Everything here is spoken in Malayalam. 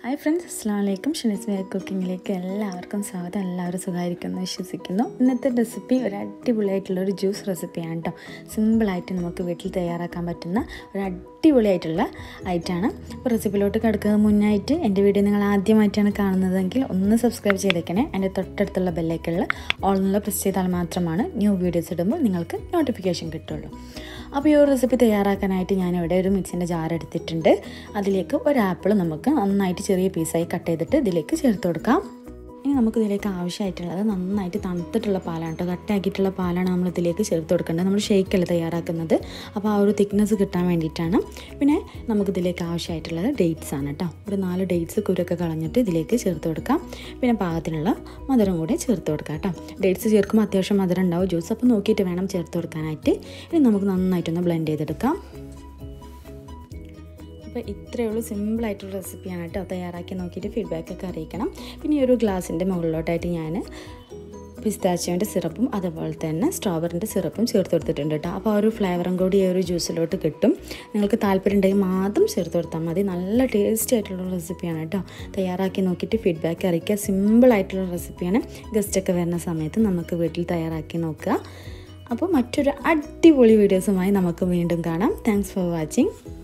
Hi friends, Assalamualaikum. SHERI'S കുക്കിങ്ങിലേക്ക് എല്ലാവർക്കും സ്വാഗതം. എല്ലാവരും സുഖമായിരിക്കുമെന്ന് വിശ്വസിക്കുന്നു. ഇന്നത്തെ റെസിപ്പി ഒരു അടിപൊളിയായിട്ടുള്ളൊരു ജ്യൂസ് റെസിപ്പിയാണ് കേട്ടോ. സിമ്പിളായിട്ട് നമുക്ക് വീട്ടിൽ തയ്യാറാക്കാൻ പറ്റുന്ന ഒരു അടിപൊളിയായിട്ടുള്ള ഐറ്റമാണ്. അപ്പോൾ റെസിപ്പിയിലോട്ട് കിടക്കുന്നത് മുന്നായിട്ട് എൻ്റെ വീഡിയോ നിങ്ങൾ ആദ്യമായിട്ടാണ് കാണുന്നതെങ്കിൽ ഒന്ന് സബ്സ്ക്രൈബ് ചെയ്തേക്കണേ. എൻ്റെ തൊട്ടടുത്തുള്ള ബെല്ലൈക്കണിൽ ഓൾ എന്നുള്ള പ്രസ് ചെയ്താൽ മാത്രമാണ് ന്യൂ വീഡിയോസ് ഇടുമ്പോൾ നിങ്ങൾക്ക് നോട്ടിഫിക്കേഷൻ കിട്ടുള്ളൂ. അപ്പോൾ ഈ ഒരു റെസിപ്പി തയ്യാറാക്കാനായിട്ട് ഞാനിവിടെ ഒരു മിക്സിൻ്റെ ജാർ എടുത്തിട്ടുണ്ട്. അതിലേക്ക് ഒരു ആപ്പിൾ നമുക്ക് നന്നായിട്ട് ചെറിയ പീസായി കട്ട് ചെയ്തിട്ട് ഇതിലേക്ക് ചേർത്ത് കൊടുക്കാം. ഇനി നമുക്കിതിലേക്ക് ആവശ്യമായിട്ടുള്ളത് നന്നായിട്ട് തണുത്തിട്ടുള്ള പാലാണ് കേട്ടോ. കട്ടാക്കിയിട്ടുള്ള പാലാണ് നമ്മൾ ഇതിലേക്ക് ചേർത്ത് കൊടുക്കേണ്ടത്. നമ്മൾ ഷേക്കല്ല തയ്യാറാക്കുന്നത്, അപ്പോൾ ആ ഒരു തിക്നെസ് കിട്ടാൻ വേണ്ടിയിട്ടാണ്. പിന്നെ നമുക്കിതിലേക്ക് ആവശ്യമായിട്ടുള്ളത് ഡേറ്റ്സ് ആണ് കേട്ടോ. ഒരു 4 ഡേറ്റ്സ് കുരൊക്കെ കളഞ്ഞിട്ട് ഇതിലേക്ക് ചേർത്ത് കൊടുക്കാം. പിന്നെ പാകത്തിനുള്ള മധുരം കൂടെ ചേർത്ത് കൊടുക്കാം കേട്ടോ. ഡേറ്റ്സ് ചേർക്കുമ്പോൾ അത്യാവശ്യം മധുരം ഉണ്ടാവും ജ്യൂസ്, അപ്പോൾ നോക്കിയിട്ട് വേണം ചേർത്ത് കൊടുക്കാനായിട്ട്. ഇനി നമുക്ക് നന്നായിട്ടൊന്ന് ബ്ലെൻഡ് ചെയ്തെടുക്കാം. അപ്പോൾ ഇത്രയേ ഉള്ളൂ, സിമ്പിളായിട്ടുള്ള റെസിപ്പിയാണ് കേട്ടോ. തയ്യാറാക്കി നോക്കിയിട്ട് ഫീഡ്ബാക്കൊക്കെ അറിയിക്കണം. പിന്നെ ഈ ഒരു ഗ്ലാസിൻ്റെ മുകളിലോട്ടായിട്ട് ഞാൻ പിസ്താച്ചിയോൻ്റെ സിറപ്പും അതുപോലെ തന്നെ സ്ട്രോബെറിൻ്റെ സിറപ്പും ചേർത്ത് കൊടുത്തിട്ടുണ്ട് കേട്ടോ. അപ്പോൾ ആ ഒരു ഫ്ലേവറും കൂടി ഈ ഒരു ജ്യൂസിലോട്ട് കിട്ടും. നിങ്ങൾക്ക് താല്പര്യം ഉണ്ടെങ്കിൽ മാത്രം ചേർത്ത് കൊടുത്താൽ മതി. നല്ല ടേസ്റ്റി ആയിട്ടുള്ള റെസിപ്പിയാണ് കേട്ടോ. തയ്യാറാക്കി നോക്കിയിട്ട് ഫീഡ്ബാക്ക് അറിയിക്കുക. സിമ്പിളായിട്ടുള്ള റെസിപ്പിയാണ്. ഗസ്റ്റൊക്കെ വരുന്ന സമയത്ത് നമുക്ക് വീട്ടിൽ തയ്യാറാക്കി നോക്കുക. അപ്പോൾ മറ്റൊരു അടിപൊളി വീഡിയോസുമായി നമുക്ക് വീണ്ടും കാണാം. Thanks for watching.